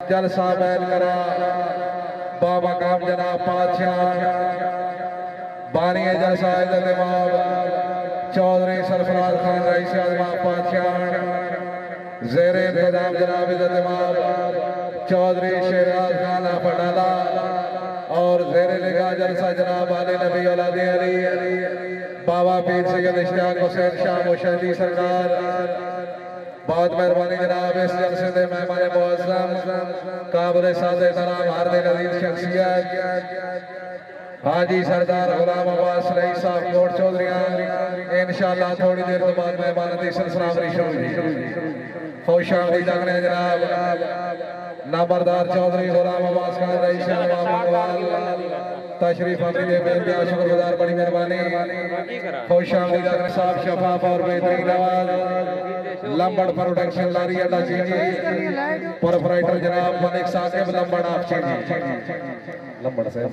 जलसा बैल करा बाबा काम जनाब पातशाह बानी जलसा इज़्ज़त इमाम चौधरी सरफराज खान रईस आज़म पातशाह ज़ेरे इंतज़ाम जनाब इज़्ज़त इमाम चौधरी शेराज खान पटाला और ज़ेरे निगाह जलसा जनाब अली नबी औलाद अली बाबा पीर सैयद इश्तियाक हुसैन शाह मुशहदी सरकार। बहुत मेहरबानी जनाब इस जलसे के मेहमान मुअज़्ज़म काबिल सादे तराम हारदे नज़ीर शख्सियत हाजी सरदार गुलाम अब्बास रईस साहब कोट चौधरी इंशाअल्लाह थोड़ी देर तो बाद मेहमान दी सिलसिला शुरू खुश आमदीद आखने जनाब नंबरदार चौधरी गुलाम अब्बास खान रईस तशरीफ आमदीद बेनतिया शुक्रगुजार बड़ी मेहरबानी खुश आमदीद आखने साहब शफाफ और बेहतरीन आवाज लंबड़ प्रोडक्शन लारी अड्डा चीनी प्रोपराइटर जनाब मलिक साकिब लंबड़ आप चीनी लंबड़ से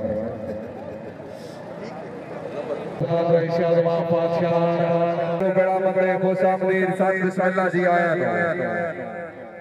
बड़ा मंगले खुश आमदीद साईं बिस्मिल्लाह जी आया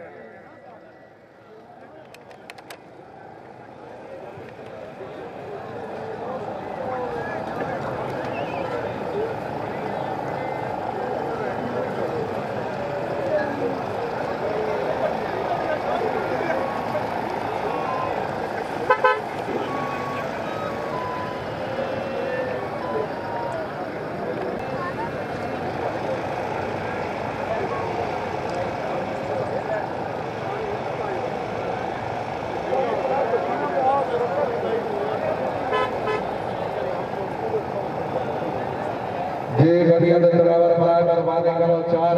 जी गड्डियां दे ड्राइवर भाई मेहरबानी करो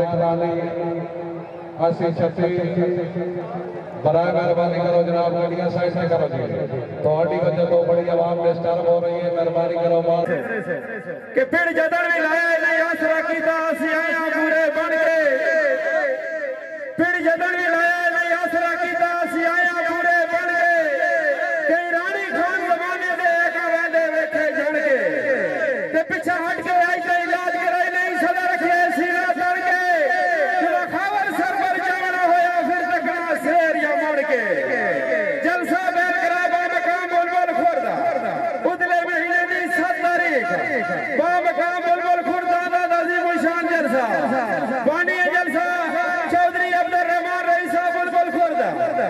441 बराए मेहरबानी करो जनाब गड्डियां साइड से करो जी थोड़ी वजह तो बड़ी आवाम डिस्टर्ब हो रही है मेहरबानी करो मां कि फिर जदर भी लाया नहीं आसरा कीता असी आया पूरे बन के फिर जदर भी लाया नहीं आसरा कीता असी आया पूरे बन के कई रानी खान जमाने दे एक वेंदे वेखे जण के ते पीछे हट के आई ते इलाज कराई नहीं सदा रखे सीना सड़ के जरा खबर सर पर जाना होया फिर तकना शेर या मुड़ के जलसा बैल करा बा मकाम बुलबुल खुर्दा उदले महीने दी 7 तारीख बा मकाम बुलबुल खुर्दा दा नजीम शान जलसा बानी जलसा चौधरी अब्दुल रहमान रईस बुलबुल खुर्दा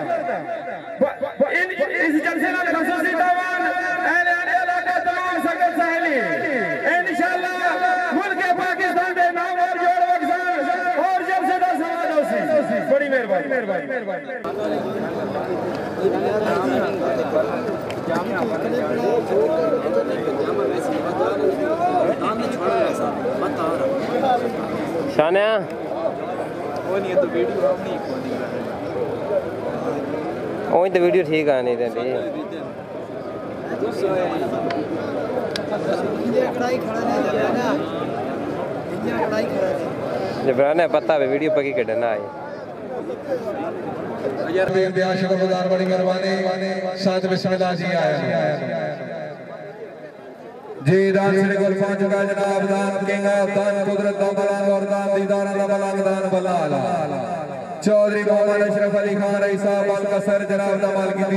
इस जलसे में खसूसी दावान अहले इलाका तमाम संगत साहली इंशाअल्लाह मुल्क पाकिस्तान दे नाम और जोड़ बख्शान और जलसे दा समाज होसी बड़ी मेहरबानी शानिया वो तो वीडियो ठीक आ नहीं रही जब रहना पता है वीडियो पकी कटना है शुक्रगुजार बड़ी मेहरबानी साथ बिस्मिल्लाह जी आया जी दान श्री गुल पहुंच चुका जनाब दान किंग ऑफ दान कुदरत दा मलांग और दान दीदार दा मलांग दान बलाल चौधरी मोहम्मद अशरफ अली खान रईस साहब अल कसर जनाब दा माल की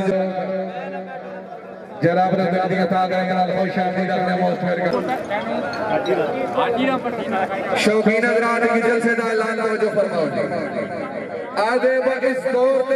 जनाब ने बेटी अता करें जनाब खुश आमदीद अपने मोस्ट वेलकम शौकीन हजरात की जलसे दा ऐलान तवज्जो फरमाओ जी आदे इस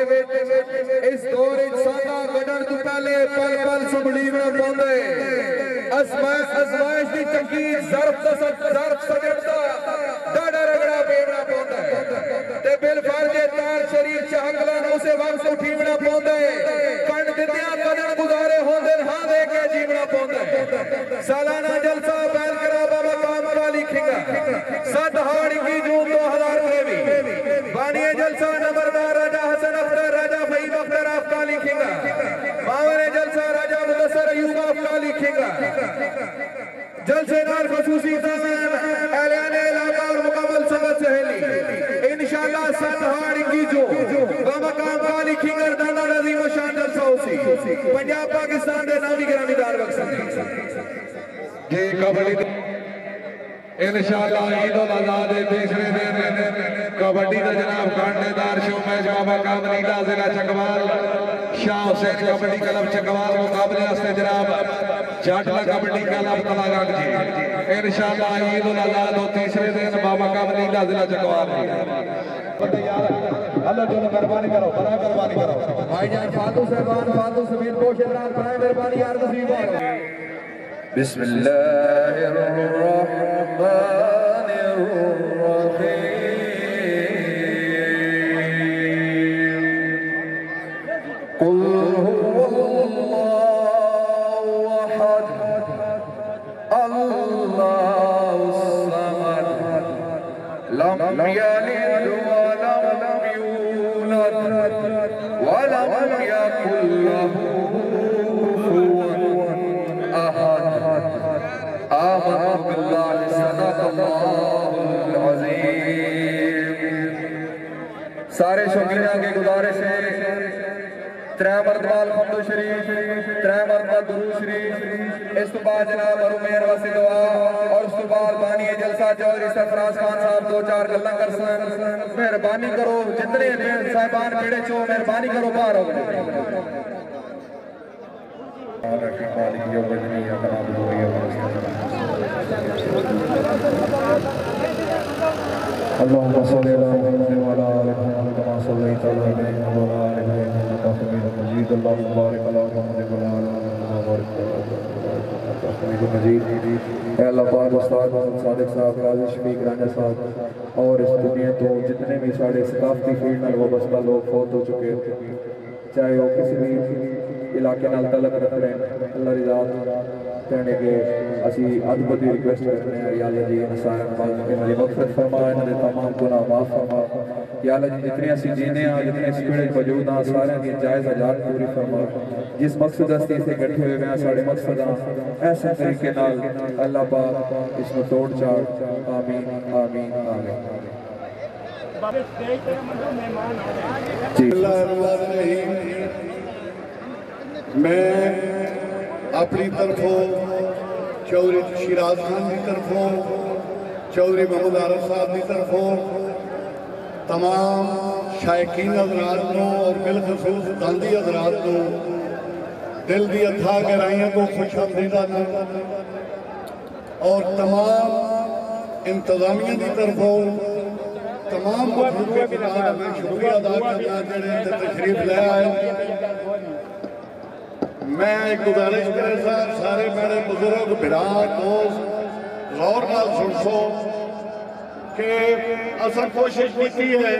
दौर इंसाना गडन तो पहले पल पल संभलीवना पौंदे अजमाइश दी चंगी ज़र्फ सजड़दा डाडा रगड़ा पेवना पौंदा ते बिल फर्ज तार शरीर च अकलन उसे वक्त उठीवना पौंदा कण दित्या कदन गुजारे होंदे हां दे के जीवना पौंदा सालाना जलसा बैल करा बाबा काम वाली खिंगा 7 हाड़ 21 जून 2023 बानी जलसा नंबरदार राजा हसन अख्तर राजा फहीम अख्तर आफ्का लिखेगा बावरे जलसा राजा मुदस्सर अयूब आफ्का लिखेगा जलसे नार खसूसी दामन एलाने इलाका और मुकम्मल संगत सहेली इंशाअल्लाह 7 हाड़ 21 जून बमकाम का लिखेगा दाना नजीम शान जलसा होसी पंजाब पाकिस्तान दे नामी ग्रामीदार बख्शन ये कबली इंशाअल्लाह ईद उल अज़हा के तीसरे दिन कबड्डी का जनाब खानेदार शो मैच बाबा कामनीला जिला चकवाल शाह हुसैन कबड्डी क्लब चकवाल मुकाबले वास्ते जनाब जाटला कबड्डी क्लब तलागढ़ जी इंशाअल्लाह ईद उल अज़हा के तीसरे दिन बाबा कामनीला जिला चकवाल जी। अल्लाह जो मेहरबानी करो बड़ा मेहरबानी करो भाईजान फातू साहबान फातू समीर कोशेदार बड़ा मेहरबानी यार तस्वीर बिस्मिल्लाहिर्रहमानिर्रहीम कुल हुवल्लाहु अहद अल्लाहुस समद लम यलिद वलम यूलद वलम यकुल लहू कुफुवन अहद आमन्तु बिल्लाहि सदक़ल्लाहुल अज़ीम। सारे शौकीना की गुजारिश है 3 मरतबा अल्हम्दु शरीफ 3 मरतबा दुरूद शरीफ इस तो बाद जनाब रुमेर वासी दुआ और उस तो बाद बानी जलसा चौधरी सरफराज खान साहब 2-4 गल्लां कर सन। मेहरबानी करो जितने साहिबान बेड़े चो मेहरबानी करो बाहर हो اللهم صل على محمد وعلى ال محمد كما صليت على ابراهيم وعلى ال ابراهيم انك حميد مجيد اللهم بارك على محمد وعلى ال محمد كما باركت على ابراهيم انك حميد مجيد। اے اللہ پاک استاد محمد صادق صاحب قاضی شفیق رانا صاحب اور اس دنیا تو جتنے بھی سارے ثقافتی فیلڈ نال وابستہ لوگ فوت ہو چکے چاہے وہ کسی بھی علاقے نال تعلق رکھ رہے ہیں اللہ رضا कहने के असी अद बदी रिक्वेस्ट करते हैं या अल्लाह जी इंसान पाक इन्हां मगफरत फरमा इन्हां दे तमाम गुनाह माफ फरमा या अल्लाह जी जितने असी जीने आ जितने इस पीड़े मौजूद आ सारे दी जायज़ हजात पूरी फरमा जिस मकसद वास्ते इसे इकट्ठे हुए हैं सारे मकसद ऐसे तरीके नाल अल्लाह पाक इसको तोड़ चाड़ आमीन आमीन आमीन। मैं अपनी तरफों चौधरी शिराज खान की तरफों चौधरी मोहम्मद आरफ साहब की तरफों तमाम शायकीन हजरात को और बिलखसूस गांधी हजरात को दिल की अथा गहराइयों को खुशआमदीदा और तमाम इंतजामिया की तरफों तमाम मखलूक के नाम मैं शुक्रिया अदा करना जिन्हें तशरीफ ले आए। मैं एक गुजारिश करे सारे मेरे बुजुर्ग बिरा दोस्त गौर नाल सुन सो कि असा कोशिश की है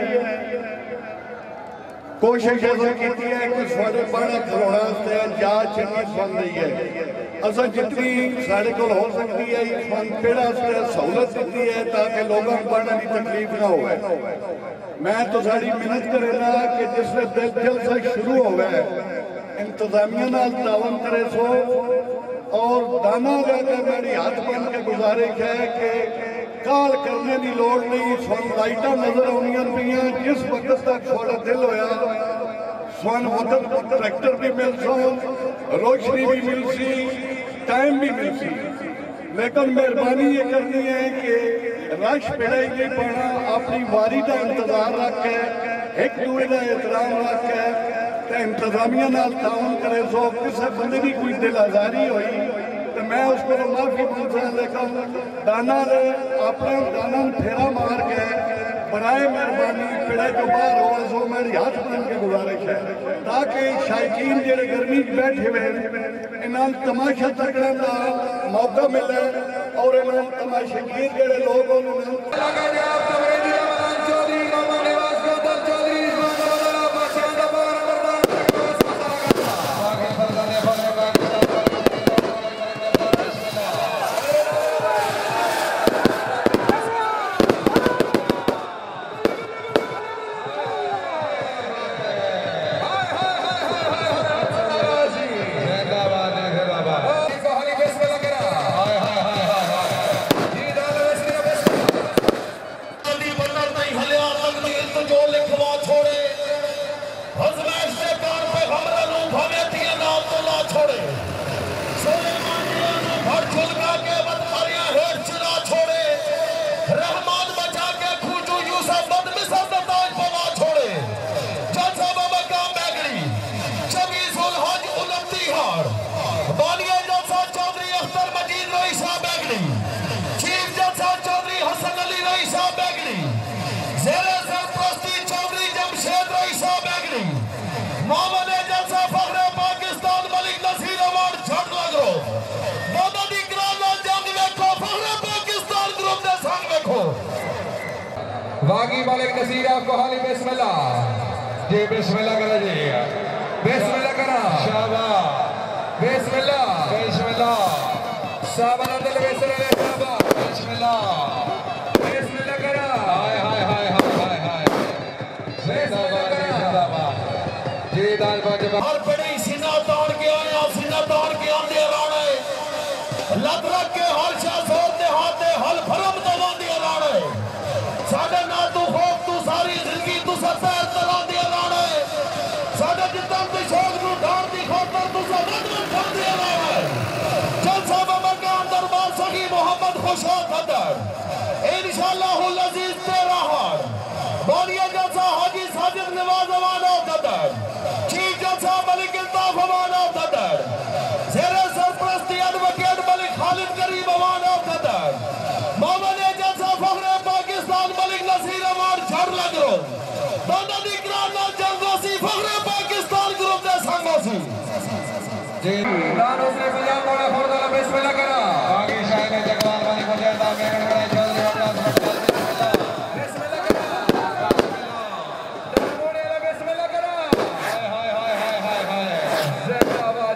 कि साढ़े पढ़ने खड़ोना जा चंगी फन रही है असा जितनी साढ़े को हो सकती है फन पेड़ा सहूलत दी है ताकि लोगों को पढ़ने की तकलीफ ना हो। मैं तो साड़ी मेहनत करेगा कि जिसने जलसा शुरू हो गए इंतजामिया नाल तावन करे सो और दाना लेकर मेरी हाथ बन के गुजारिश है कि काल करने की लोड़ नहीं सन लाइटा नजर आनिया पईयां जिस वक्त तक थोड़ा दिल होया सन वक्त ट्रैक्टर भी मिल सो रोशनी भी मिल सी टाइम भी मिल सी लेकिन मेहरबानी ये करनी है कि रश पेड़ा ही नहीं पाना अपनी वारी का इंतजार रख के एक दूसरे का एहतराम रख के इंतजामिया नाल ताउन करे सो किसी बंदे की कोई दिल आजारी हुई तो मैं उसको माफी मांगता लेकिन दाना ने अपने दाना फेरा मार के बनाए मेहरबानी पेड़े जो बाहर हो सो मेरी हाथ बन के गुजारिश है ताकि शायकीन जेडे गर्मी बैठे हुए इन्हों तमाशा तकने का मौका मिले और इन्होंने तमाशगीर जेडे लोग छोड़े मामले जलसा फखरे पाकिस्तान मलिक नसीर अवार्ड छाटला ग्रुप दोनों दी ग्रांड जंग देखो फखरे पाकिस्तान ग्रुप दे संग देखो वागी मलिक नसीर आपको हाली बिस्मिल्लाह जी बिस्मिल्लाह करा जी बिस्मिल्लाह करा शाबाश बिस्मिल्लाह बिस्मिल्लाह शाबाश दिल बिस्मिल्लाह शाबाश बिस्मिल्लाह बिस्मिल्लाह करा हाय हाय हाय हाय हाय हाय जिंदाबाद जी दाल बाजवा हर बड़ी सीना तान के आया सीना तान के आंदे राणे लत रख के हर शाह जोर दे हाथ दे हल फरम दवांदी राणे साडे ना तू खौफ तू सारी जिंदगी तू सफर तरांदी राणे साडे जितन तू शौक तू डार दी खातर तू सवद करदी राणे जलसा बमकान दरबार सही मोहम्मद खुशा खदर इंशाअल्लाह अजीज तेरा हार बोलिए जलसा हाजी साजिद नवाज अवानो खदर चीफ जलसा मलिक इल्ताफ अवानो खदर ज़ेरे सरपरस्ती एडवोकेट मलिक खालिद करीम अवानो खदर मामले जलसा फखरे पाकिस्तान मलिक नसीर अवार्ड छाटला ग्रुप दोनों दी ग्रांड जंगोसी फखरे पाकिस्तान ग्रुप दे संगोसी जी दानो से पंजाब मोड़ा फरदा बिस्मिल्लाह करा आगे शायद जगवान वाली मुजाहिदा मेगन करा चौधरी अब्बास बिस्मिल्लाह करा मोड़े ला बिस्मिल्लाह करा हाय हाय हाय हाय हाय हाय जिंदाबाद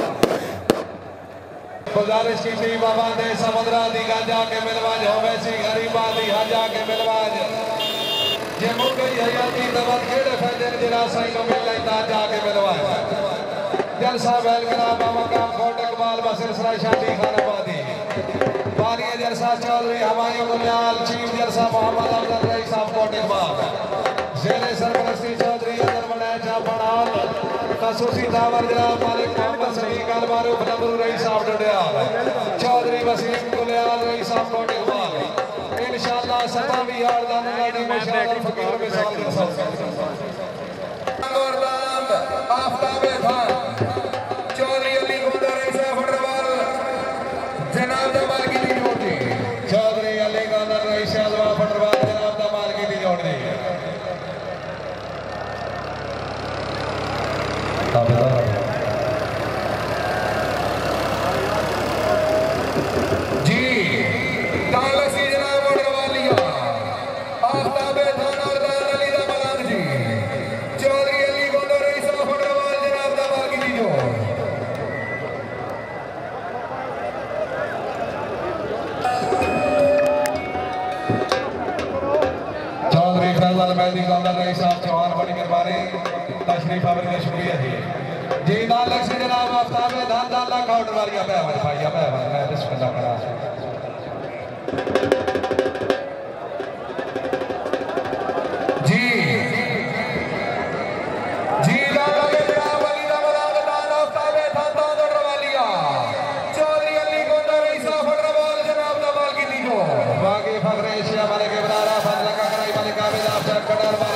गुजारिश की थी बाबा दे समुद्रा दी गांजा के मिलवाज हो वैसी गरीबा दी हाजा के मिलवाज जे मुल्क की हयाती दवत केड़े फायदे जिला साईं को मिल लेता जाके मिलवाज जलसा बैल करा बाबा का कोट इकबाल बसिर सराय शादी खानाबादी बानी जलसा चौधरी हमायूं गुलयाल चीफ जलसा मोहम्मद अफजल रईस साहब कोट इकबाल ज़ेरे सरपरस्ती चौधरी अदर बनाए जापड़ाल खसूसी दावर जनाब मालिक मोहम्मद सलीम अलमारूफ नबरू रईस साहब डडियाल चौधरी वसीम गुलयाल रईस साहब कोट इकबाल इंशाअल्लाह 27 यार दान गाड़ी में शामिल फकीर में शामिल आफ्ताब खान चौधरी अली गोंदा रईस फटरवाल जनाब दमाल की दी जोड़ी चौधरी अली गोंदा रईस फटरवाल जनाब दमाल की दी जोड़ी जी तालसी जनाब फटरवालिया आफ्ताब खान और दान अली दमाल जी चौधरी अली गोंदा रईस फटरवाल जनाब दमाल की दी जोड़ी चौधरी फैजल मेहदी गौंडा रईस साहब चौहान बड़ी मेहरबानी तशरीफ आवर का शुक्रिया जी दान लग से जनाब आफ्ताब दान दान लाख ऑर्डर वालिया बहवन भाई बहवन मैं बिस्मिल्लाह करा जी जी दान लगे जनाब अली दा मलाक दान आफ्ताब दान दान ऑर्डर वालिया चौधरी अली गौंडा रईस फटरवाल जनाब दमाल की दी जो बाकी फखरे एशिया वाले के बरारा फजल का कराई वाले काबिल अफसर कटर वाले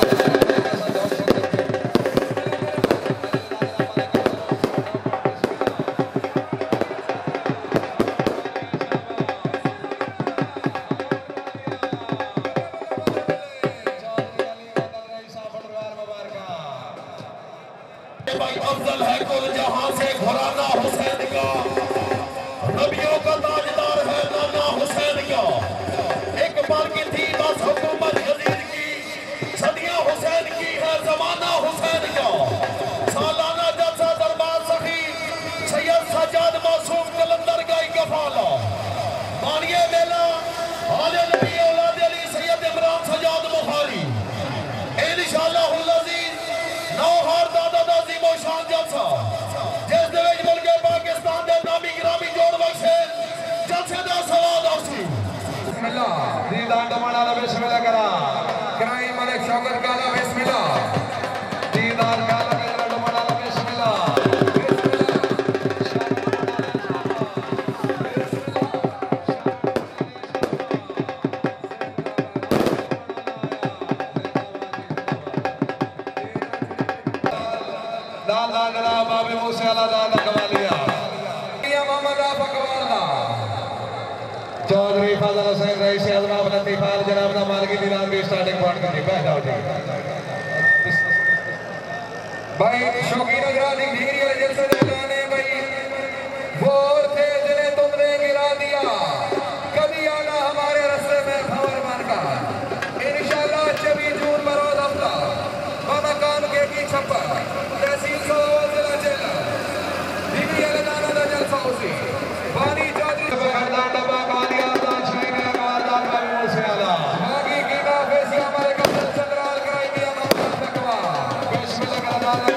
भाई अफजल है कुल जहां से घराना हुसैन का नबियों का ताजदार है नाना हुसैन का एक बार की थी बस हुकूमत यजीद की सदियां हुसैन की है जमाना हुसैन का सालाना जलसा दरबार सखी सैयद सज्जाद मासूम कलंदर का कफाला मानिए मेला आले नबी औलाद अली सैयद इमरान सज्जाद बुखारी इंशाअल्लाह अजीज नौ हार दादा दादी मोशान जलसा जिस दे विच मुल्क पाकिस्तान दे नामी गिरामी जोड़ बख्शे जलसे दा सवाद आसी बिस्मिल्लाह दीदार दमाना ला बिस्मिल्लाह करा कराई मलिक शौकत काला बिस्मिल्लाह दीदार काला मेरा दमाना ला बिस्मिल्लाह दान दान जनाब बाबे मूसे अला दान कवालिया या मोहम्मद आफा कवालना चौधरी फजल हुसैन रईस अजमा लतीफाल जनाब दा मालिक दी नाम की स्टार्टिंग पॉइंट करनी बैठ जाओ जी भाई शौकीन अजराली डिग्री वाले जलसे लाने भाई वो और थे जिन्हें तुमने गिरा दिया, कभी आना हमारे रास्ते में खबर बनकर। इंशाल्लाह 24 जून बरोज हफ्ता बाबा कान के की छप्पर तहसील सो जिला जिला डिग्री वाले दाना दा जलसा उसी वानी चौधरी बखरदा डब्बा कालिया दा शाइन आवाज़ में से आला आगे की ना फेसिया हमारे कप्तान चंद्राल कराई दिया मोहम्मद तकवा बिस्मिल्लाह का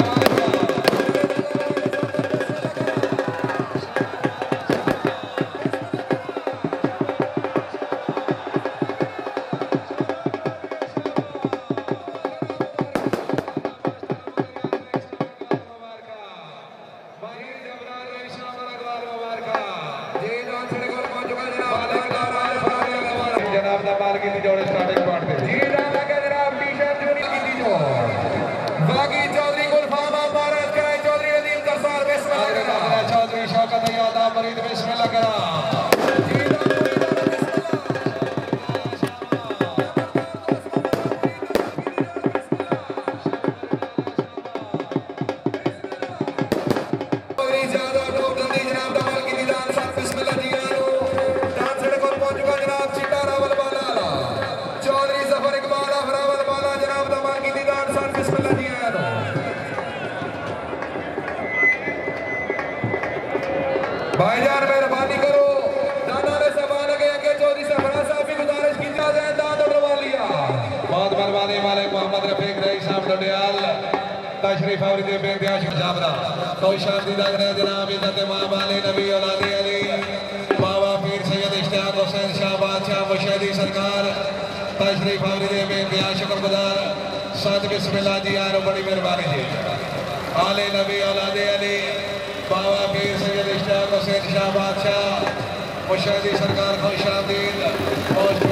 भाईजान मेहरबानी करो दादा ने सवाल लगे कि चौधरी से बड़ा साहब की गुजारिश की जाए दाद उठवा लिया। बहुत मेहरबानी मालिक मोहम्मद रफीक रईस साहब डडियाल तशरीफ आवरी दे बेंतियाश जाबरा तो शादी दागने जनाब इज्जत इमाम अली नबी औलाद अली बाबा पीर सैयद इश्तियाक हुसैन शाह बादशाह मुशहदी सरकार तशरीफ आवरी दे बेंतियाश शुक्रगुजार साथ बिस्मिल्लाह जी यारो बड़ी मेहरबानी जी आले नबी औलाद अली बाबा पीर सैयद इश्तियाक हुसैन शाह बादशाह मुशहदी सरकार खुशामदीद बहुत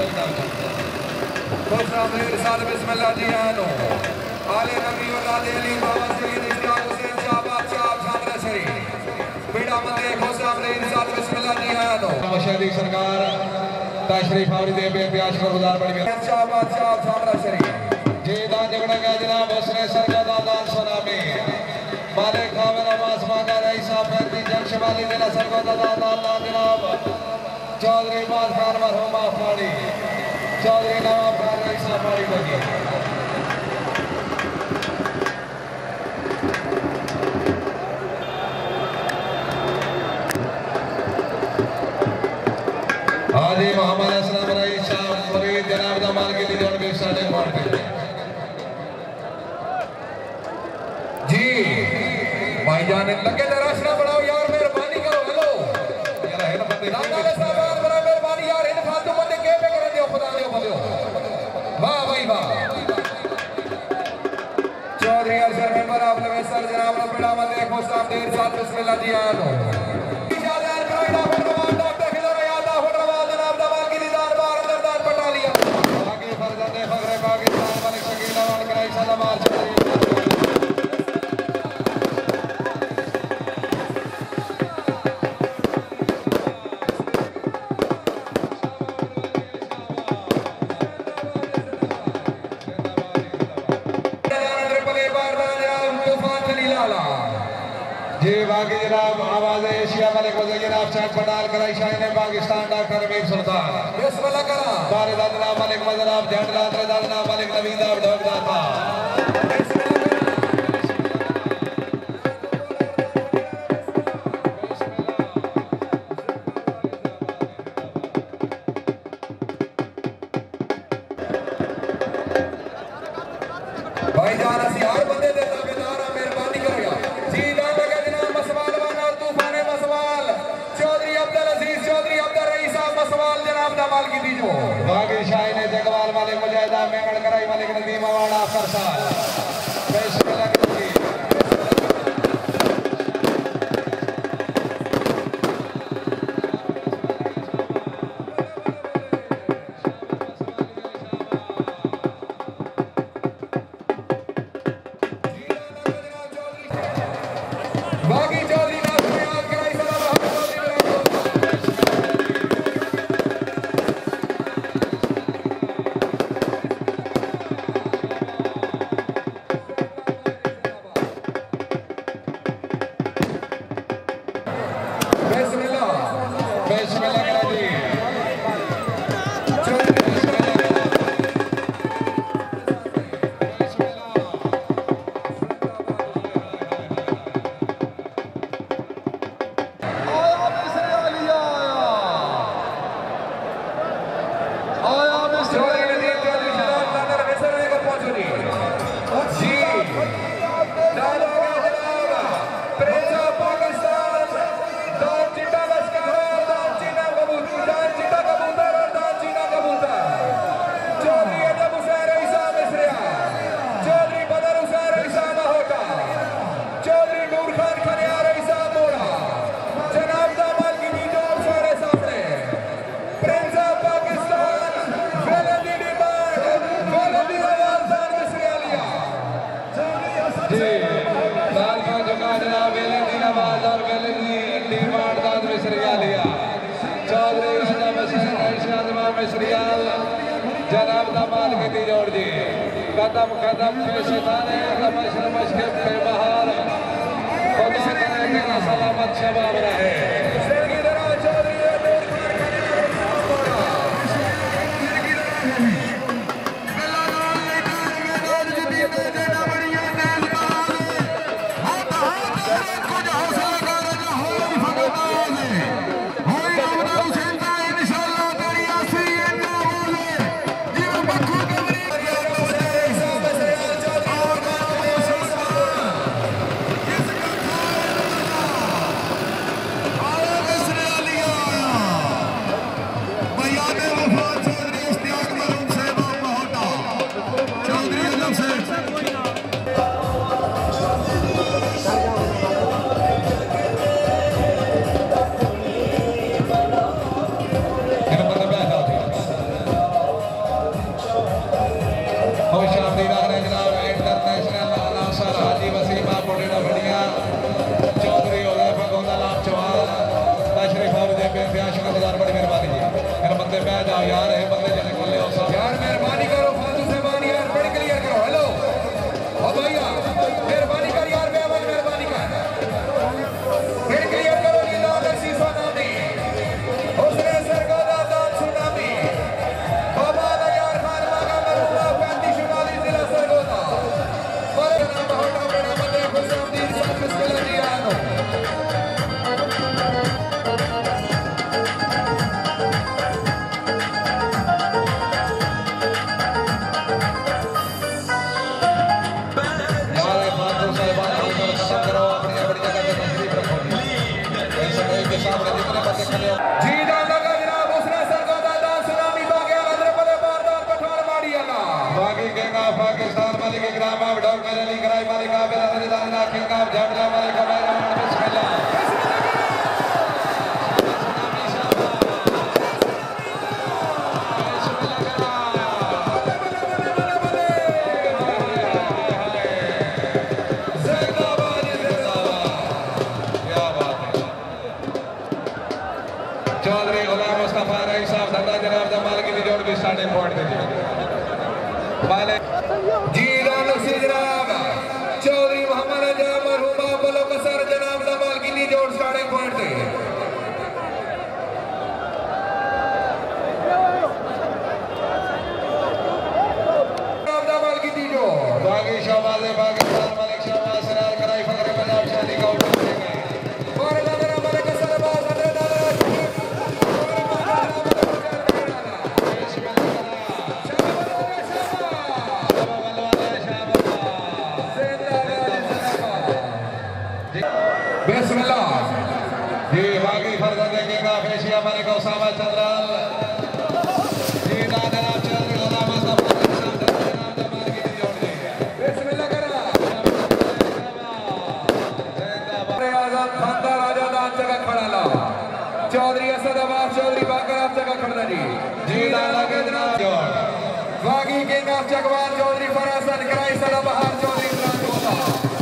खुशामदीद साथ बिस्मिल्लाह जी आनो आले नबी औलाद अली बाबा सैयद इश्तियाक हुसैन शाह बादशाह छात्रा शरीफ बेड़ा मंदे खुशामदीद साथ बिस्मिल्लाह जी आनो मुशहदी सरकार तशरीफ आवरी दे बेंतियाश शुक्रगुजार बड़ी मेहरबानी शाह बादशाह छात्रा शरीफ जी दा जगड़ा का जनाब हुस्ने सरकार दादान सुनामी मालिक खावर आवाज मांगा रही साहब फैदी जंक्श वाली जिला सरकार दादान जनाब चौधरी बाद खान मरहूम आफाड़ी चौधरी नवाब खान रही साहब वाली लगी हाजी मोहम्मद असलम रही साहब फरीद जनाब दमान की लीडर भी साढ़े मारते जी भाईजान लगे दराशना बढ़ाओ यार मेहरबानी करो। हेलो यार है ना बंदे दादा ने साहब बड़ा मेहरबानी यार इन फालतू बंदे के पे कर दियो खुदा दियो बंदो वाह भाई वाह चौधरी अरशद मेंबर आप लोग सर जनाब बेड़ा मंदे को साहब देर साथ बिस्मिल्लाह जी आनो इजाजत करो फटवाल डॉक्टर खिदर यादा फटवाल जनाब दवा की दीदार बार दरदार पटा लिया आगे फरजादे फखरे पाकिस्तान मलिक शकील अवान कराई सलाम चौधरी जी बाकी जनाब आवाज एशिया मलिक जनाब शाह पटाल कराई शाह पाकिस्तान डॉक्टर अमीर सुल्तान बिस्मिल्लाह करा बारे दादा मलिक मजराब झंडा दादा मलिक नवीद आप ढोकदाता भाईजान असि हर बंदे दे ताबेदार मेहरबानी करो यार जी दादा का जनाब मसवाल वाला तूफान मसवाल चौधरी अब्दुल अजीज चौधरी अब्दुल रईस साहब मसवाल जनाब दा माल की दीजो बाकी शाह ने जगवाल मलिक मुजाहिदा मेमन कराई मलिक नदीम अवाड़ा अफसर साहब मिसरियाल जनाब दामाद की दी जोड़ दी कदम कदम पे सितारे रमश रमश के बेबहार खुदा करे कि ना सलामत शबाब रहे चौधरी मोहम्मद अजय मरहूमा बोलो कसर जनाब दमाल की जोड़ स्टार्टिंग पॉइंट थे दमाल की जोड़ बागी शहबाज पाकिस्तान मलिक शहबाज सरार कराई फकरे पंजाब शादी का आउट हो गए और नजर हमारे कसर बाज हमारे गौसामा चंद्राल जी दादा चंद्र गोला मुस्तफा जनाब दमाल की जोड़ दी बिस्मिल्लाह करा जिंदाबाद आजाद खानदार आजाद आज जगह खड़ा ला चौधरी असद अब्बास चौधरी बाकर आप जगह खड़ा जी दादा के जनाब जोड़ बागी के नाम जगवान चौधरी फरासन कराई सदा बहार चौधरी इमरान गोला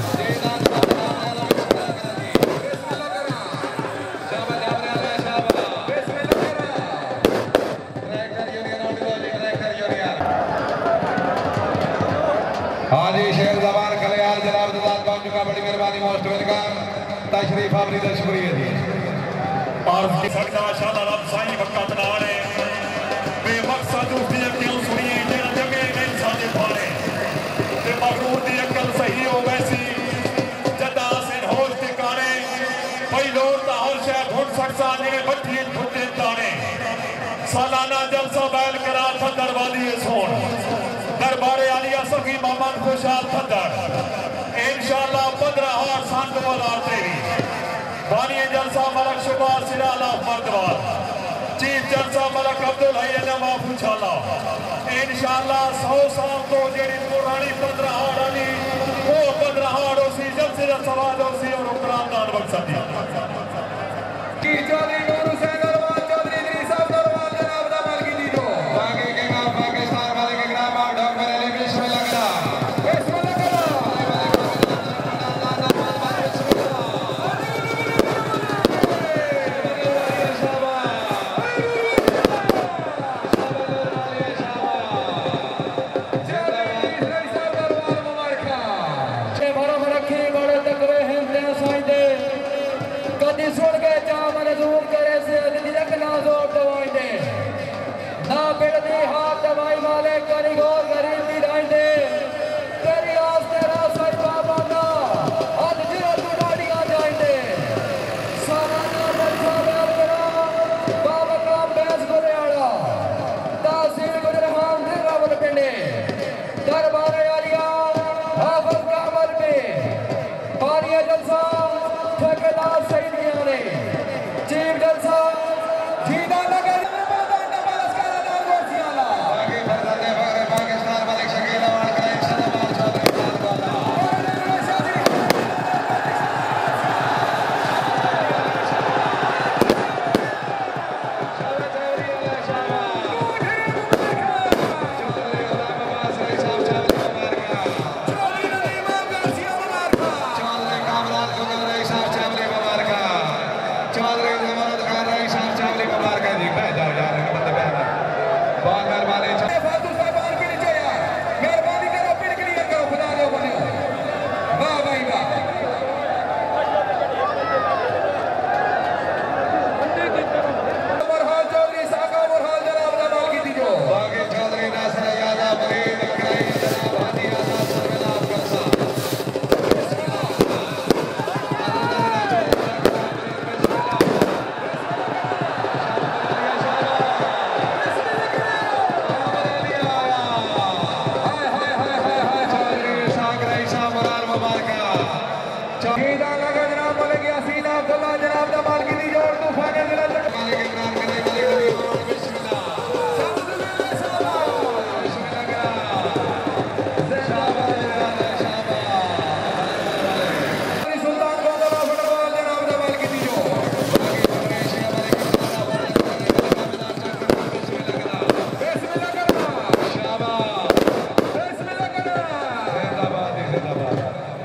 बड़ी मेहरबानी मोस्ट वेलकम तशरीफ आपरी दा शुक्रिया जी पार्स की सकदा शादा रब साईं वक्त नाले बेमकसद उसदी अक्ल सुनिए जेड़ा जगे नहीं साजे पाले ते मगरूर दी अक्ल सही हो वैसी जदा सिन होश ठिकाने कोई लोग ता हर शय ढूंढ सकता जिने बच्ची फुटे ताने सालाना जलसा बैल करा थदर वाली सोन दरबारे आलिया सखी मोहम्मद खुशाल थदर इंशाअल्लाह 15 हार संत वाला तेरी बानी जलसा मलक शुबार सिराला मर्दवार चीफ जलसा मलक अब्दुल हई नवाब पूछाला इंशाअल्लाह 100 साल तो जेडी पुरानी 15 हार आली वो 15 हार उसी जलसे दा सवाल उसी और उकराम दान मकसद की चौधरी नूर हुसैन दरबार चौधरी इदरीस साहब दरबार जनाब दमाल की दी जो बाकी के नाम पाकिस्तान वाले के ग्राम आप ढोक मेरे लिए बिस्मिल्लाह करा बिस्मिल्लाह करा सीधा लगा जनाब बोले गया सीधा अब्दुल्ला जनाब दा माल की जोड़ तूफान जिला मालिक इमरान करे मालिक बिस्मिल्लाह सुल्तान को दबा फुटबॉल जनाब दा माल की जोड़ बिस्मिल्लाह करना शाबाश बिस्मिल्लाह करना जिंदाबाद जिंदाबाद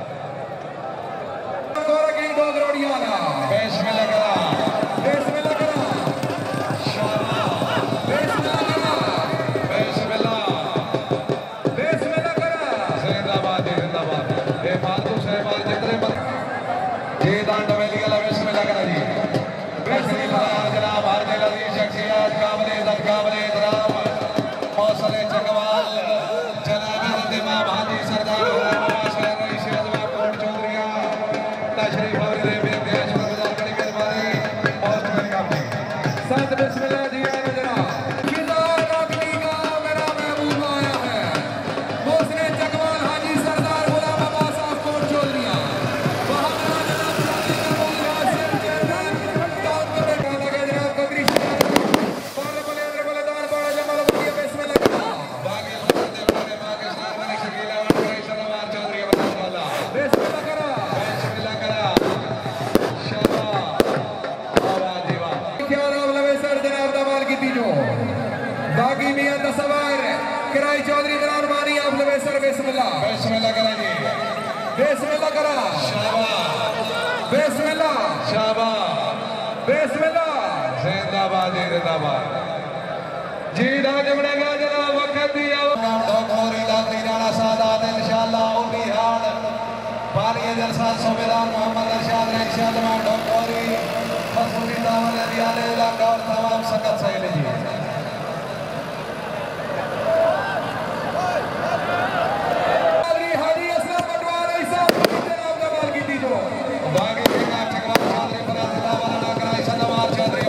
जी जमड़ेगा जनाब वक्त दिया राणा सादात इंशाअल्लाह उन्हीं हाल बालिए जलसा सूबेदार मोहम्मद अरशद इंशाअल्लाह डॉक्टरी फसूली दावल दियाले इलाका और तमाम संगत सही जी हाजी असलम पटवारी साहब जनाब कमाल की जो बागी के नाम ठकवा चौधरी फराजिला वाला कराई सनवार चौधरी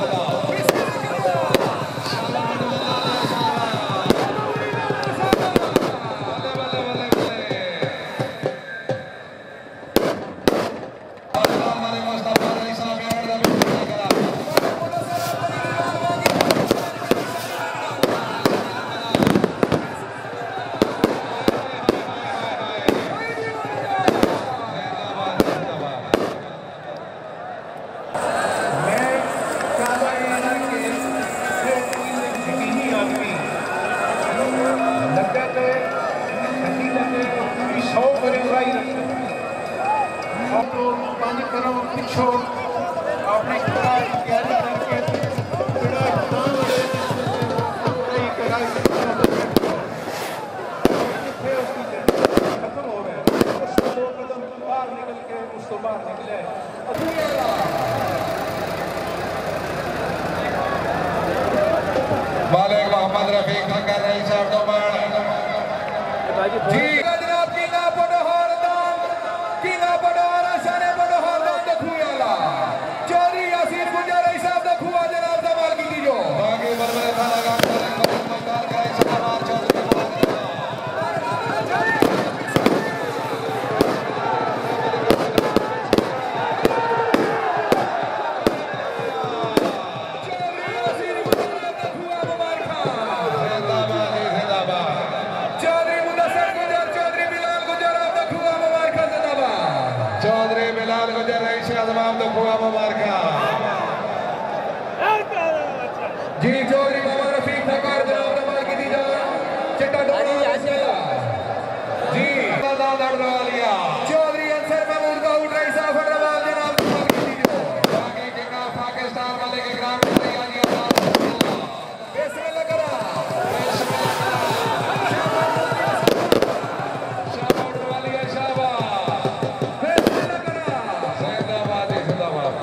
मालिक मोहम्मद रफीक कर रही साहब जी जनाब किंगा पडोहर दान किंगा पडोहर शाने पडोहर दान दखुयाला चोरी यासीर गुजर रही साहब दखुआ जनाब दमाल की जो बाकी बरबरे थाना का मकार करे सलाम चौधरी जी चौधरी बाबा रफीक ठकार जनाब दमाल की दी जा चिट्टा डोड़ा जी दड़वालिया चौधरी अंसर महमूद का उठ रही साहब फटवाल जनाब दमाल की दी जो बाकी के का पाकिस्तान वाले के ग्राम बिस्मिल्लाह करा शाबाश डड़वालिया शाबाश बिस्मिल्लाह करा जिंदाबाद जिंदाबाद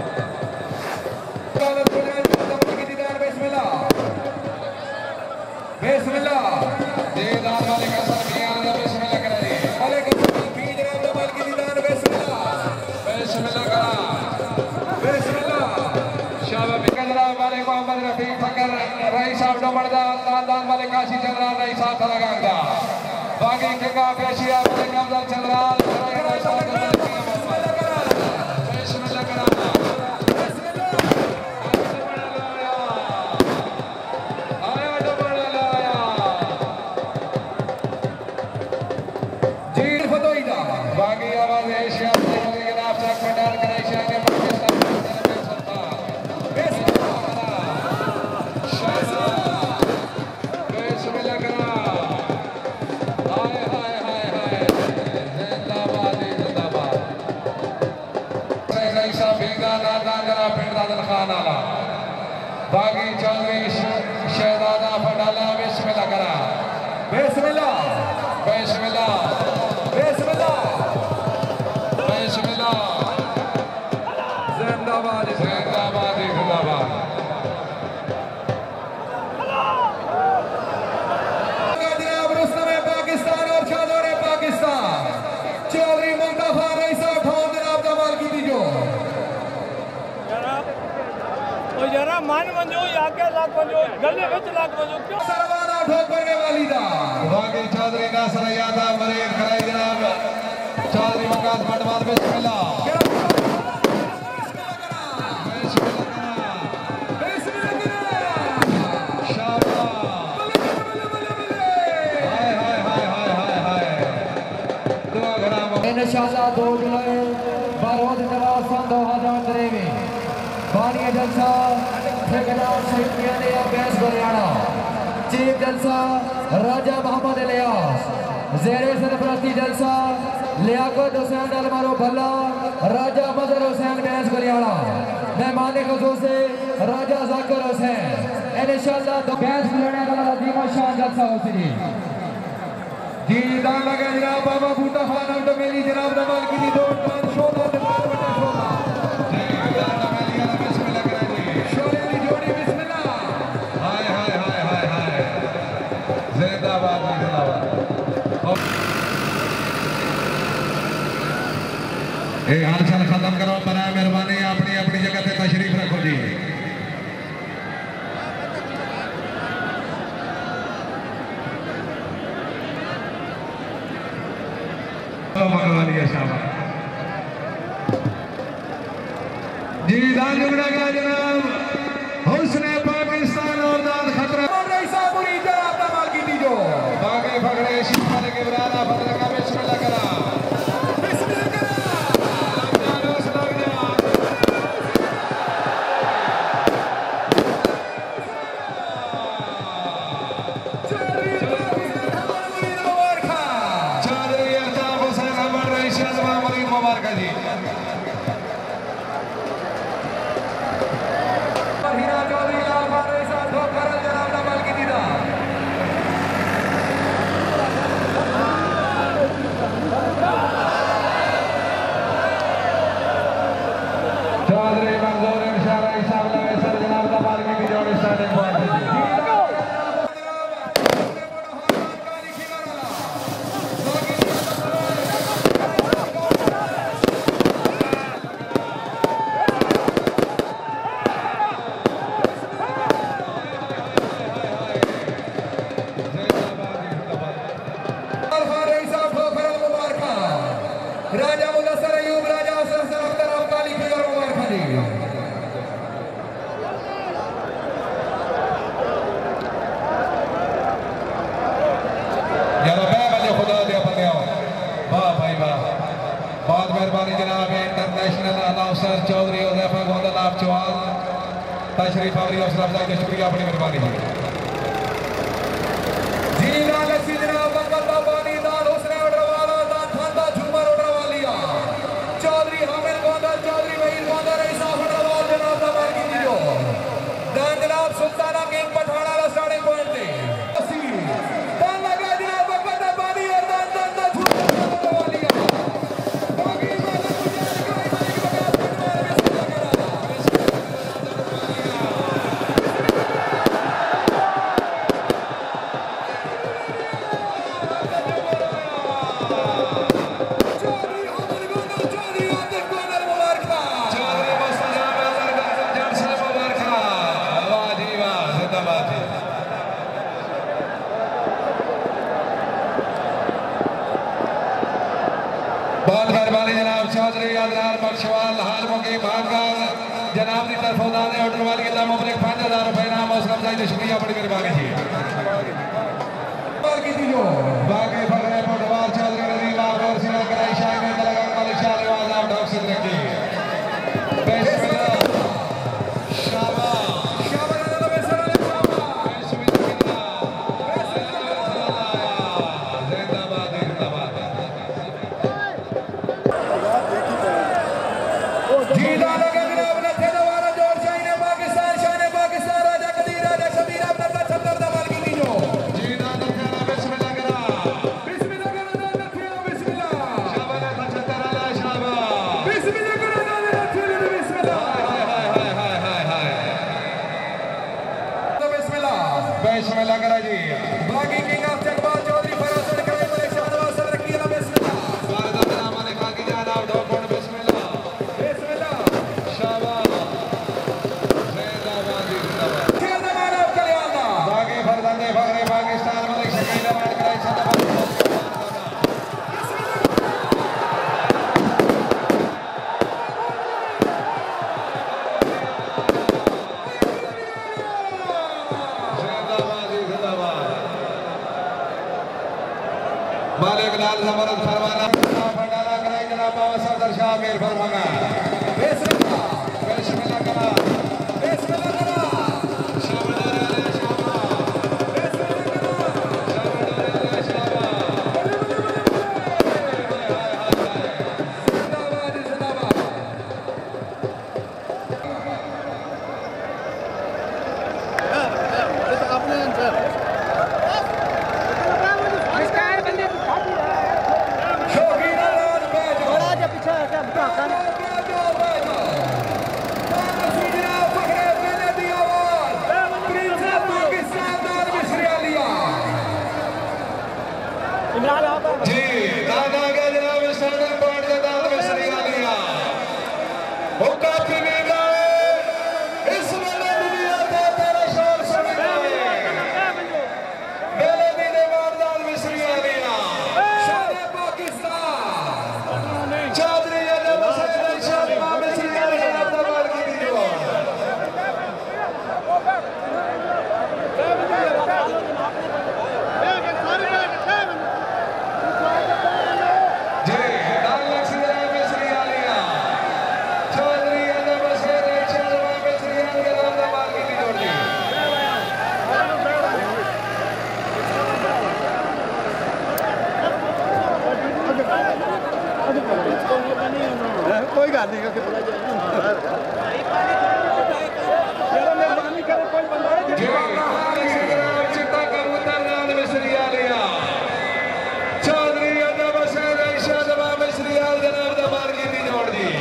बिस्मिल्लाह दीदार वाले का सर बियान बिस्मिल्लाह करा जी वालेकुम सलाम भी जनाब दमाल की दीदार बिस्मिल्लाह बिस्मिल्लाह करा बिस्मिल्लाह शाबाश जनाब वाले मोहम्मद रफीक फकर रईस साहब डमड़दा दान वाले काशी चंद्राल रईस साहब थलागांगदा बाकी के का पेशिया वाले कमजल चंद्राल बागी चौधरी शहजादा फटाला बिस्मिल्लाह करा बिस्मिल्लाह बिस्मिल्लाह बिस्मिल्लाह बिस्मिल्लाह जिंदाबाद जिंदाबाद जिंदाबाद जनाब रुस्तम पाकिस्तान और शाहजहां पाकिस्तान चौधरी मुस्तफा रईस साहब ठाव जनाब का माल की दीजो जरा मान वंजो आगे लाग वंजो गले विच लाग वंजो क्यों सरवाना ठोकरने वाली दा बागी चौधरी नासर यादव मरीद कराई जनाब चौधरी वकास मंडवाल बिस्मिल्लाह इंशाअल्लाह 2 जुलाई बरोज नवाज सन 2023 बानी जलसा ठेकेदार शहीदिया ने अभ्यास हरियाणा चीफ जलसा राजा मोहम्मद इलियास ज़ेरे सरबराती जलसा लियाकत हुसैन अलमारो भल्ला राजा मजहर हुसैन बैस हरियाणा मेहमान खुसूस से राजा जाकिर हुसैन इंशाअल्लाह बैस हरियाणा का अजीम शान जलसा होसी जी दान लगे जनाब बाबा बूटा खान अब्द मेली जनाब दमाल की दी दो पांच शोला दमाल बटा शोला जी दान मेली का बिस्मिल्लाह करा जी शोले की जोड़ी बिस्मिल्लाह हाय हाय हाय हाय हाय जिंदाबाद जिंदाबाद ए हाल चाल खत्म करो बनाए मेहरबानी अपनी अपनी जगह पे तशरीफ रखो जी जी दान जुगड़ा का जनाब हुस्ने पाकिस्तान और दाद खतरा रईसा बुरी जनाब दमाल की दीजो बागे फगड़े शिफा के बराना फगड़ा का बिस्मिल्लाह करा बिस्मिल्लाह करा जानो लग जा चौधरी अल्ताफ हुसैन अमर रईस जमा मरीद मुबारक जी चौधरी मंजूर इंशाअल्लाह हिसाब लगे सर जनाब का बाल की जोड़ी स्टार्टिंग पॉइंट राजा मुदस्सर अयूब राजा अफसर अख्तर अब्बाली की और मुबारक जी यारो मैं बल्ले खुदा दे अपने आओ वाह भाई वाह बहुत मेहरबानी जनाब इंटरनेशनल अनाउंसर चौधरी उज़ैफा गोंदल आप चौहान तशरीफ आवरी अफसर अफजाई का शुक्रिया अपनी मेहरबानी जी लाल सी जनाब वक्त बाबानी दान हुस्ने उडरवाला दान खांदा झूमर उडरवालिया चौधरी हामिद गोंदल चौधरी वहीद गोंदल रईसा उडरवाल जनाब दा मार की दीजो दान जनाब सुल्ताना किंग पठाना ला स्टार्टिंग पॉइंट ते दान लगा जनाब वक्त बाबानी और दान दान दा झूमर उडरवालिया बाकी बात बहुत मेहरबानी जनाब चौधरी अदनान बख्शवाल हाल मुकी भागल जनाब की तरफ उदाने ऑर्डर वाली की तरफ अपने 5000 रुपए नाम उसका जाए शुक्रिया बड़ी मेहरबानी जी की दीजो बाकी फगड़े पटवाल चौधरी नदीम और सिरा कराई शाह में लगा मालिक शाह नवाज आप ढोक से रखी बिस्मिल्लाह शाबाश शाबाश जीदा लगे जनाब ने थे दोबारा जोर शान पाकिस्तान बिस्मिल्लाह करा जी बाकी किंग ऑफ चकवाल चौधरी फराज करे बड़े शहबाज सर रखी है बिस्मिल्लाह स्वागत है नाम लिखा की जनाब डॉक्टर बिस्मिल्लाह बिस्मिल्लाह शाबाश जिंदाबाद जिंदाबाद जिंदाबाद कल्याण बाकी फरजांदे फखरे पाकिस्तान मलिक शकील अमान कराई शाबाश मालिक लाल जबरदस्त फरमाना फंडाना कराई जनाब बाबा सफदर शाह मीर फरमाना बिस्मिल्लाह बिस्मिल्लाह करा बिस्मिल्लाह करा शाबाश जी दादा के जनाब स्टार्टिंग पॉइंट के दाद में सरिया लिया वो काफी नीला है इस वेले दुनिया का तेरा शोर सुनता है मेले दीने वारदात में सरिया लिया शान पाकिस्तान चौधरी अजब हुसैन शान में सरिया लिया दबार की दीवार कोई गल नहीं चिट्टा कबूतर नाम में सरिया लिया चौधरी अजब हुसैन शाहजबा मिस्री आल जनाब दबार की दी जोड़ दी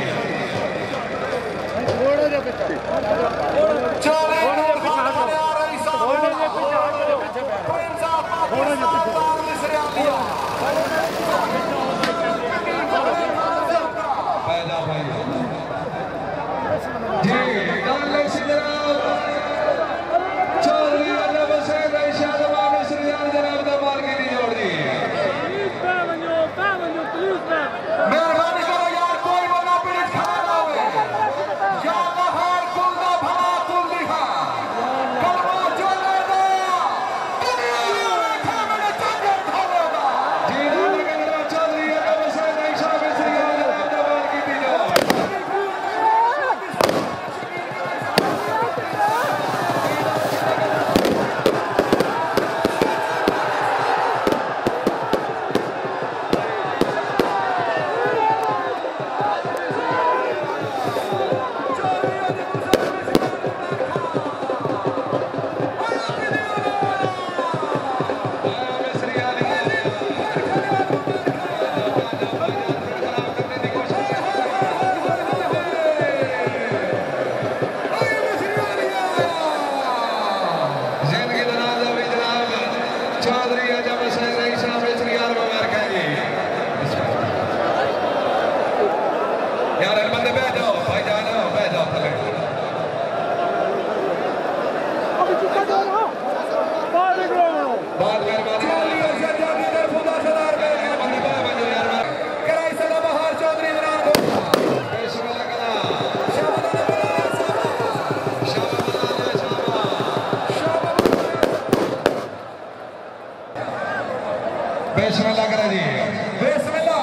बिस्मिल्लाह करा जी बिस्मिल्लाह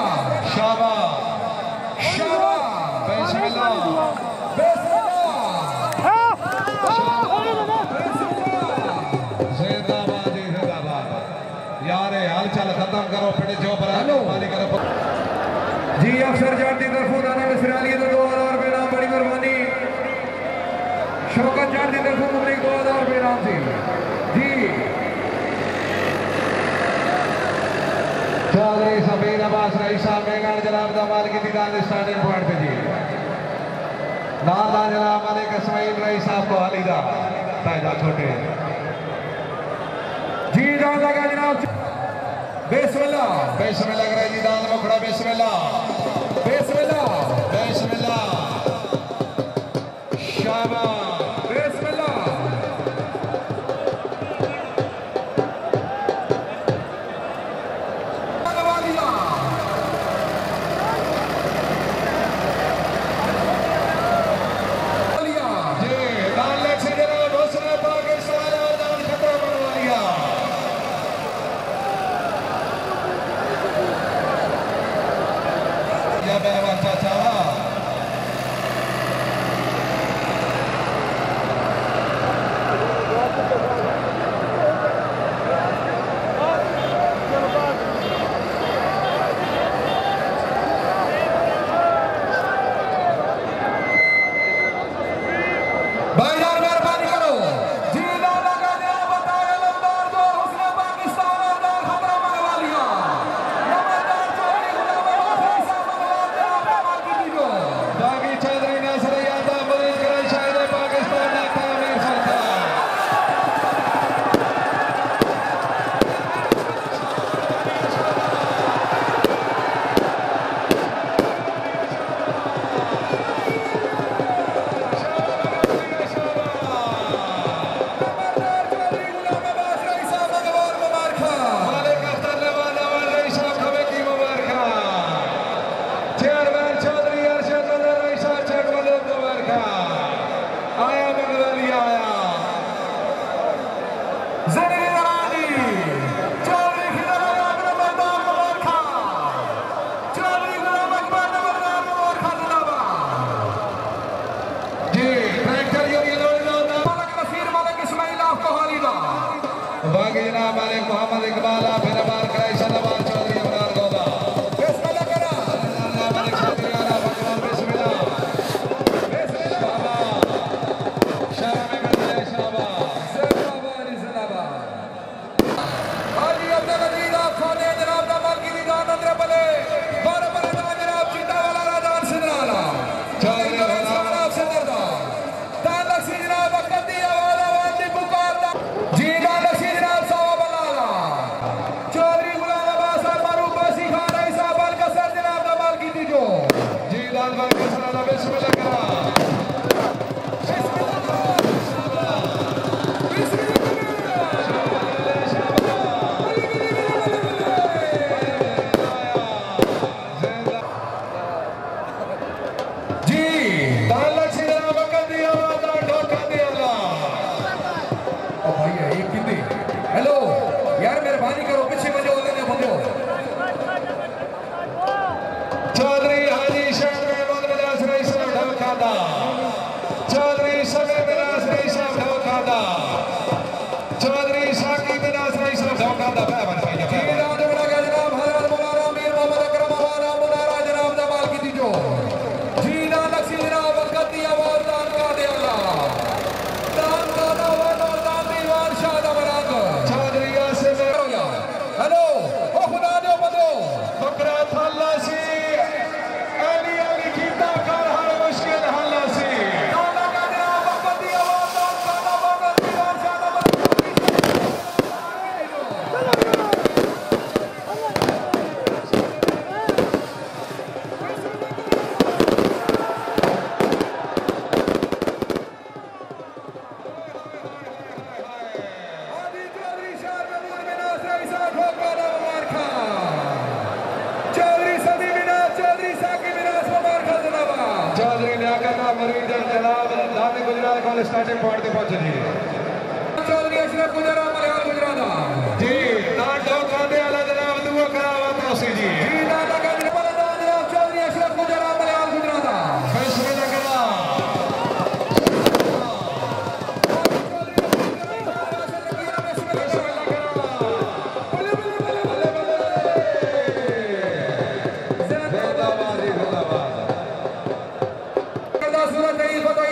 शाबाश शाबाश बिस्मिल्लाह जिंदाबाद जिंदाबाद यार हाल चाल खत्म करो फिर जो बराबरी करो जी अफसर जाट की तरफ दाना मिसराली तो 2000 रुपए नाम बड़ी मेहरबानी शौकत जाट की तरफ मुबलिक 2000 रुपए नाम से जी चौधरी सबीर अब्बास रईस साहब मेघान जनाब दामाल की दीदान स्टार्टिंग पॉइंट पे जी इस्माइल रईस साहब को अलीदा पैदा छोटे जी दान लगा जनाब बिस्मिल्लाह बिस्मिल्लाह करे जी दान मुखड़ा बिस्मिल्लाह बिस्मिल्लाह बिस्मिल्लाह शाबाश बिस्मिल्लाह मोहम्मद इकबाल फिर बार कराई सलावार चौधरी अमरान गोदा बिस्मिल्लाह करा मालिक चौधरी आला भगवान बिस्मिल्लाह शाबाश शाबाश में गंदे शाबाश जिंदाबाद जिंदाबाद हाजी अब्दुल अजीज आप खाने जनाब दा माल की निदान अंदर बले बार बार जनाब चिट्टा वाला राजान सिंधराला चौधरी जनाब सिंधरदा तालक सी जनाब कदी आवाज दी पुकार दा जी तालक सी जनाब बिस्मिल्लाह करा जी तालक से जनाब कर दिया वादा ढोका दिया ओ भाई एक किंदी हेलो यार मेहरबानी करो पीछे बजो लेने बंदो चौधरी हाजी शेख चौधरी समीर बिनास रईस साहब ढोकादा चौधरी साकी बिनास रईस साहब ढोकादा पैवन भाई जनाब हजरत मौलाना अमीर मोहम्मद अकरम वाला मुनारा जनाब जमाल की दीजो जीना नक्सी जनाब कदी आवाज दान का दे अल्लाह दान का दावा दान दीवान शाह दमराग चौधरी यासिर हेलो ओ खुदा दो बदो बकरा थाला सी अली अली कीता कर हर मुश्किल हल्ला सी स्टार्टिंग पॉइंट पे पहुंचे जी चौधरी अशरफ गुजरा मलयाल गुजरादा जी नाटो कांदे वाला जनाब दुआ करावा तोसी जी नाटो कांदे वाला जनाब चौधरी अशरफ गुजरा मलयाल गुजरादा बिस्मिल्लाह करा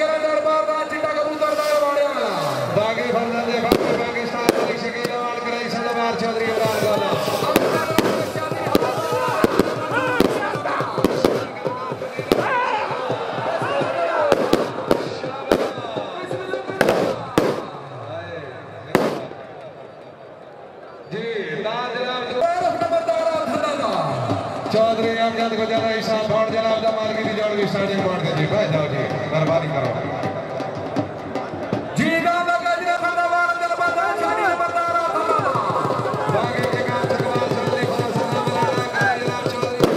बागी फरजंदे पाकिस्तान वाली शकील वाल कराई बह जाओ जी, मेहरबानी करो जी। गांव का गजरा खंडावार दिल बता शादी में बता रहा था आगे के काम चकवा चलने को सलाम लगा गायला चोरी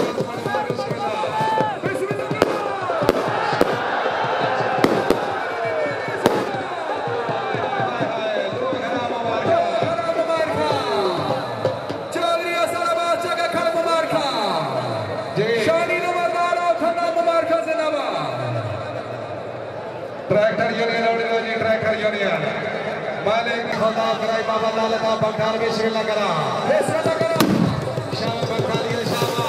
ट्रैक्टर यूनियन उड़ो जी, ट्रैक्टर यूनियन मालिक खुदा कराई बाबा लाल का बंगाल में शिला करा शाम बंगाली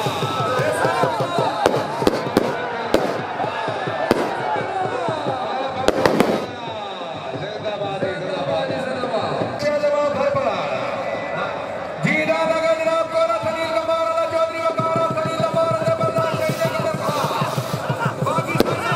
जिंदाबाद जिंदाबाद जिंदाबाद जवाब भर पड़ा जी। दादा का जनाब को सलील का मारा चौधरी का मारा सलील का मारा से बर्दाश्त करने का दरखा बाकी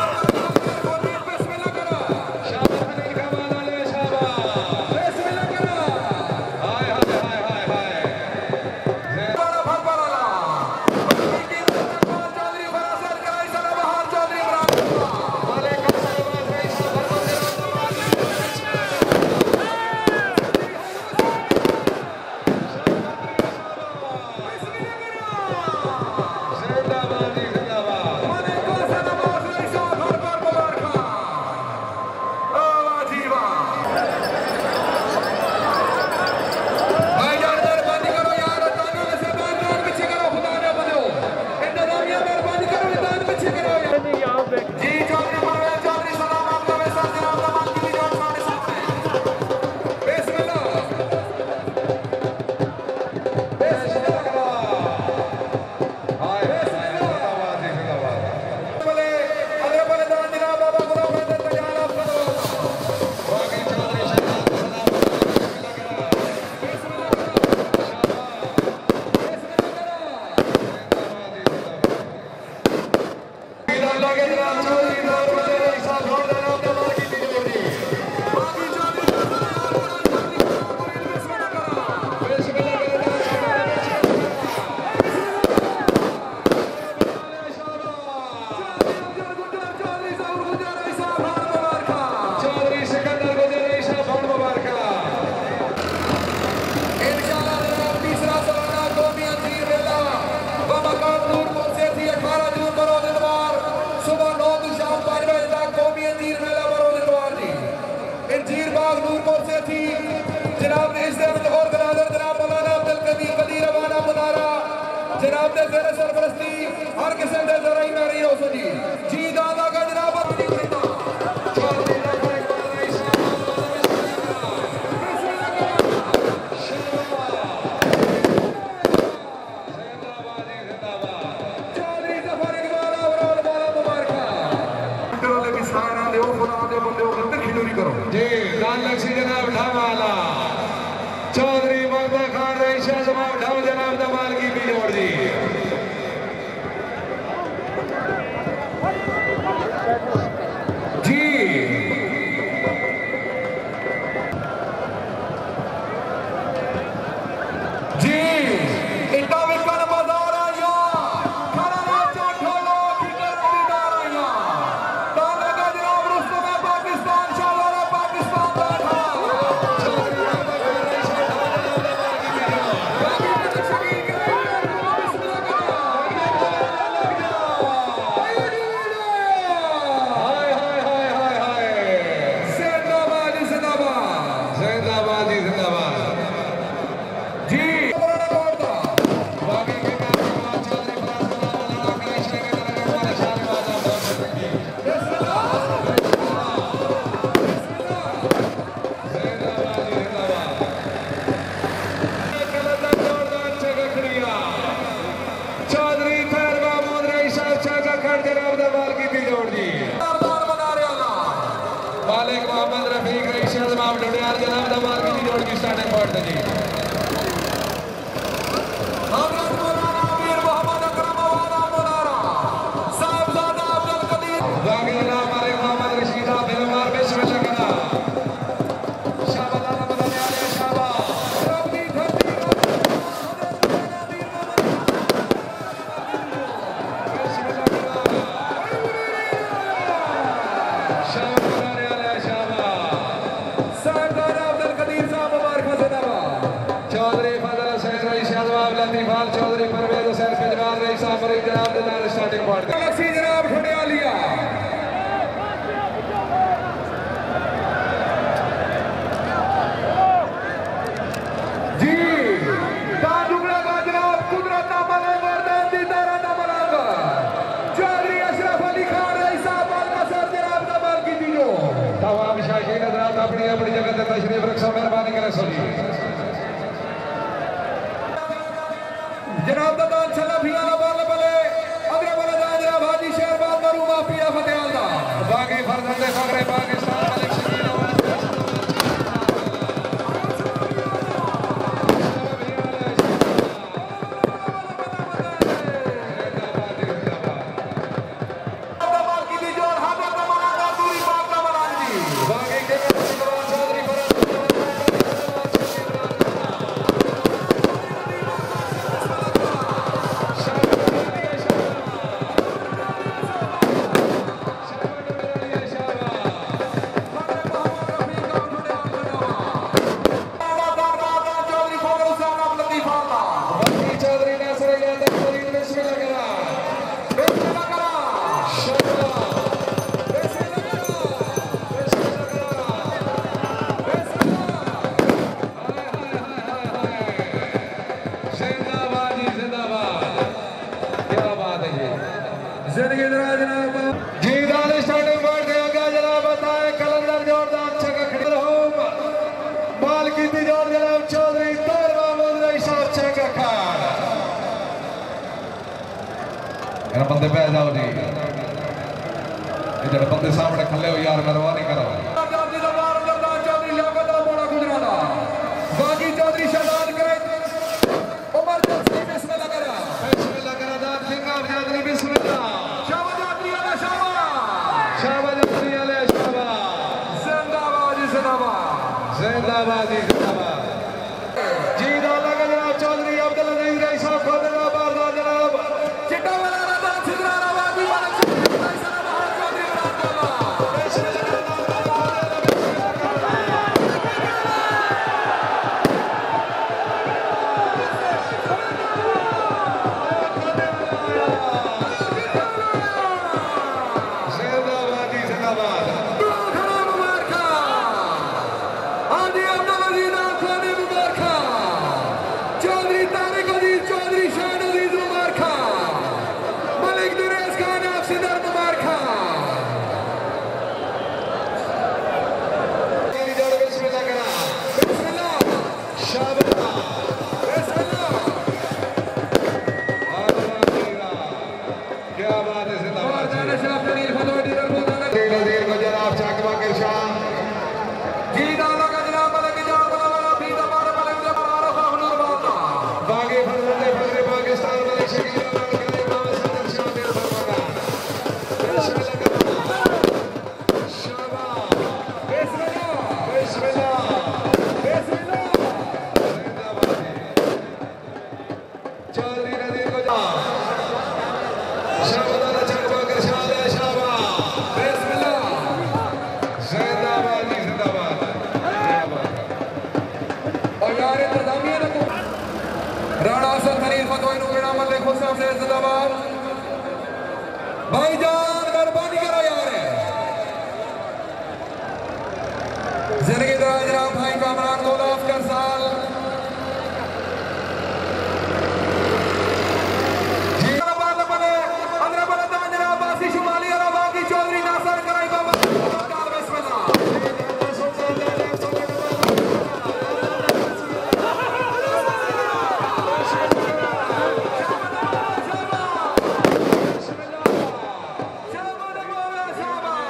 जनाब दे जेर सरपरस्ती हर किस्म दे जराई में रही हो सजी जी। दादा का जनाब जनाब ढावाला चौधरी मर्दा खान रही शाह ढाव जनाब दमाल की भी जोड़ दी जी। जी इतना विकन बाजार आया खड़ा राजा ढोलो की करदार आया दादा का जनाब रुस्तम है पाकिस्तान शाहवाला पाकिस्तान बैठा मालिक मोहम्मद रफीक रईस जनाब डुडियाल जनाब दमाल की जोड़ की स्टार्टिंग पॉइंट जी। चौधरी परवेज हुसैन पिजवाल रही साहब जनाब के नाल स्टार्टिंग पॉइंट लक्सी जनाब ठुडिया लिया जी ताजुगड़ा का जनाब कुदरत का मलंग वरदान दी दारा का मलंग चौधरी अशरफ अली खान रही साहब का सर जनाब का माल की दीजो तमाम शाहीन हजरात अपनी अपनी जगह पर तशरीफ रखो मेहरबानी करें सोनी जनाब दा दान चला भी आला बल बले अगरे बले दा जनाब हाजी शहरबाद मरू माफिया फतेहाल दा बाकी फरजंदे फखरे पाकिस्तान मलिक शकील बंदे पै जाओ जी इधर बंदे सामने खले हो यार मेहरबानी करो बाकी चौधरी शहजाद करे उमर जफ्ती बिस्मिल्लाह करा दान सिंह चौधरी बिस्मिल्लाह शाबाश जादरी वाला शाबाश जादरी वाले शाबाश जिंदाबाद जिंदाबाद जिंदाबाद जिंदाबाद जी दाला का जनाब चौधरी अब्दुल अजीज रईस साहब खोदराबाद दा जनाब चिट्टा वाला भाईजान मेहरबानी करो यार जिंदगी दराज भाई कामरान गोलाफ कर साल शुमाली बाकी चौधरी नासर कराई बाबा शाबाश